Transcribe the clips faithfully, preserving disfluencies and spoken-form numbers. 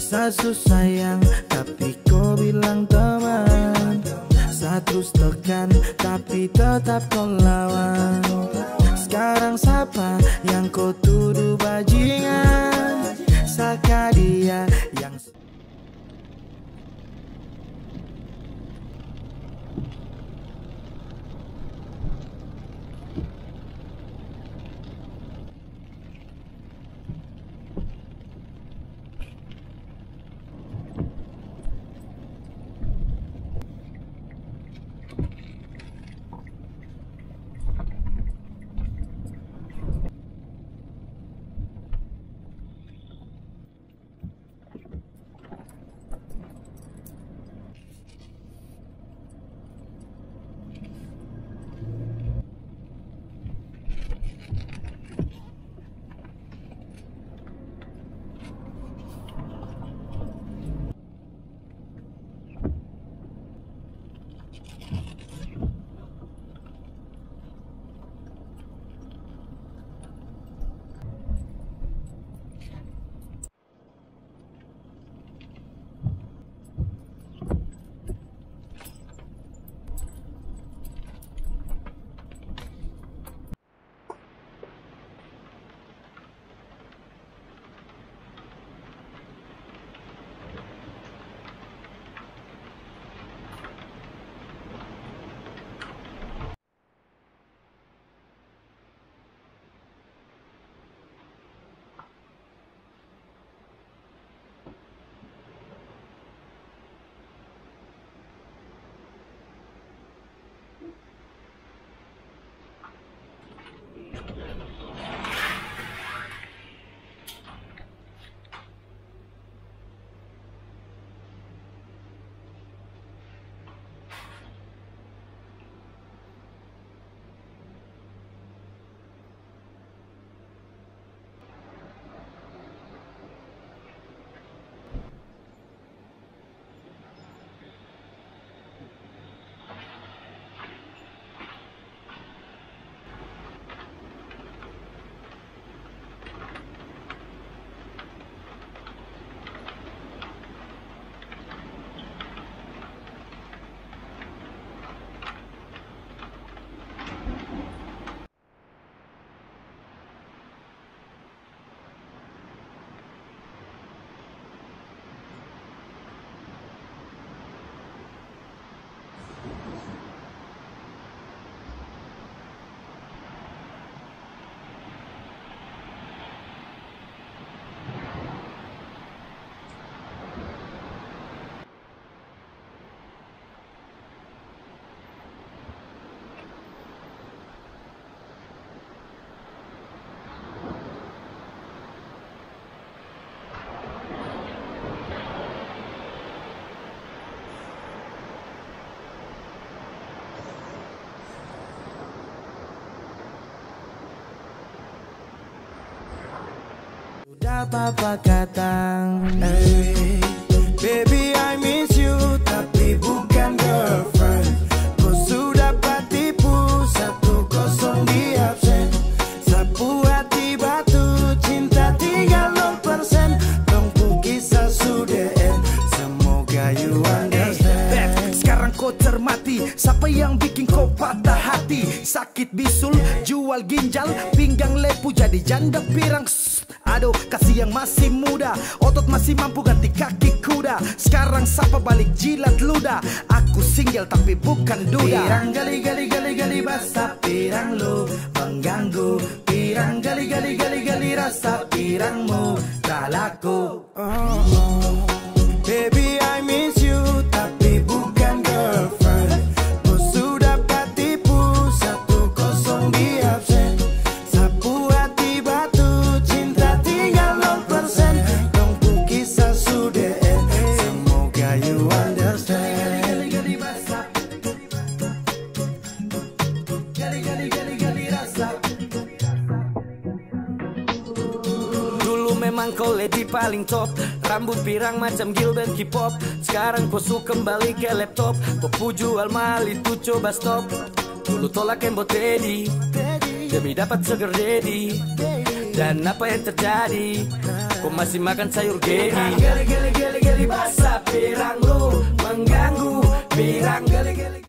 Bisa susah sayang, tapi kau bilang teman. Saat terus tekan, tapi tetap kau lawan. Sekarang siapa yang kau tuduh bajingan? Saka dia yang udah papa katang. Hey, baby I miss you, tapi bukan girlfriend. Kau sudah patipu, satu kosong di absen. Sapu hati batu, cinta tinggal nol persen. Tongku kisah sudah end, semoga you understand. Hey, Beb, sekarang kau cermati, siapa yang bikin kau patah hati? Sakit bisul, jual ginjal, pinggang lepu jadi janda pirang. Aduh, kasih yang masih muda, otot masih mampu ganti kaki kuda. Sekarang siapa balik jilat ludah? Aku single tapi bukan duda. Pirang gali gali gali gali basah pirang lu mengganggu. Pirang gali gali gali gali rasa pirangmu tak laku. Oh, oh. Baby I miss you, tapi bukan girlfriend. Kau sudah patipu, satu kosong di absen. Sapu hati batu, cinta tinggal nol persen. Tongku kisah sudah end, semoga you understand. Gali gali basah, gali gali gali gali rasa. Dulu memang kau lady paling top, rambut pirang macam Gilbert K-pop. Sekarang kau suka kembali ke laptop. Kau jual mahal itu coba stop. Dulu tolak embot Teddy demi dapat sugar daddy. Dan apa yang terjadi? Kau masih makan sayur geli. Geli geli geli geli basah pirang lu mengganggu. Pirang geli geli.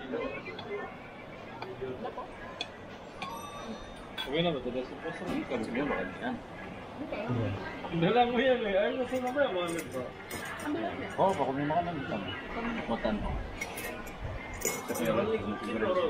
Bueno, pero te supuesto que con mi mamá kan. Hindi lang mo yan eh. Ay, gusto na ba yung mga nito? Oo, baka may makanan dito. Motan. Sa kaya lang, siguro.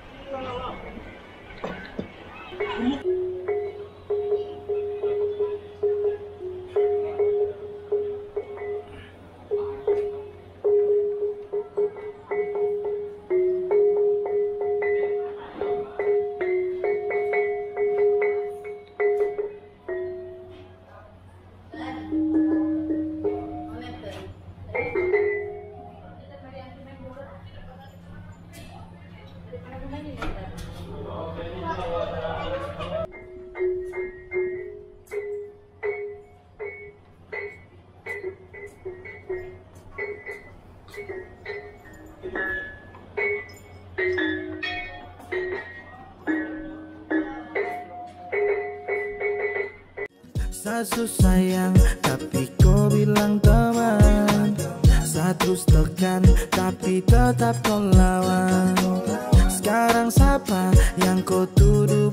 Satu sayang tapi kau bilang teman, satu tekan tapi tetap kau lawan. Sekarang siapa yang kau tuduh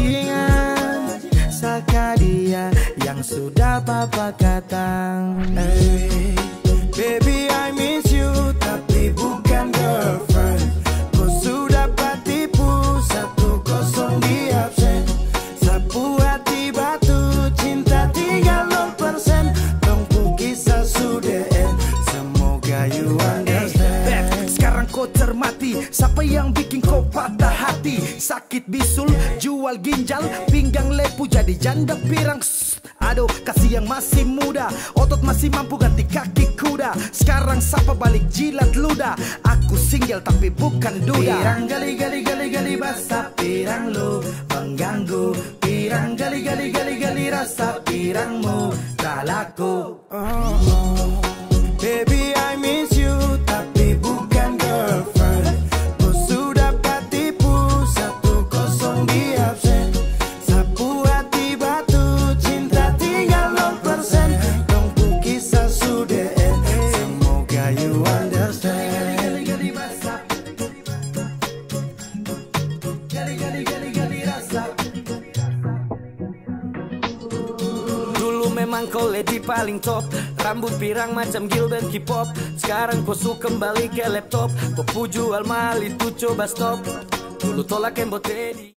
bajingan? Saka dia yang sudah papa katang. Hey, baby I miss you tapi bukan girlfriend. Kau sudah patipu satu kosong di absen. Sapu hati batu cinta tinggal nol persen. Tongku kisah sudah end. Semoga you understand. Sekarang kau cermati siapa yang bikin kau patah hati. Sakit bisul, jual ginjal, pinggang lepu jadi janda pirang. Aduh, kasih yang masih muda, otot masih mampu ganti kaki kuda. Sekarang siapa balik jilat ludah. Aku single tapi bukan duda. Pirang gali gali gali gali basah pirang lu mengganggu. Pirang gali gali gali gali rasa pirangmu tak laku. Oh, oh. Baby I miss you tapi bukan girlfriend. Kau sudah patipu satu kosong di absen. Sapu hati batu cinta tinggal nol persen. Tongku kisah sudah end. Semoga you understand. Gali gali basah, gali gali gali gali rasa. Dulu memang kau lady paling top, rambut pirang macam Gilbert K-pop. Sekarang kau suka kembali ke laptop. Kau jual mahal itu coba stop. Dulu tolak embot Teddy.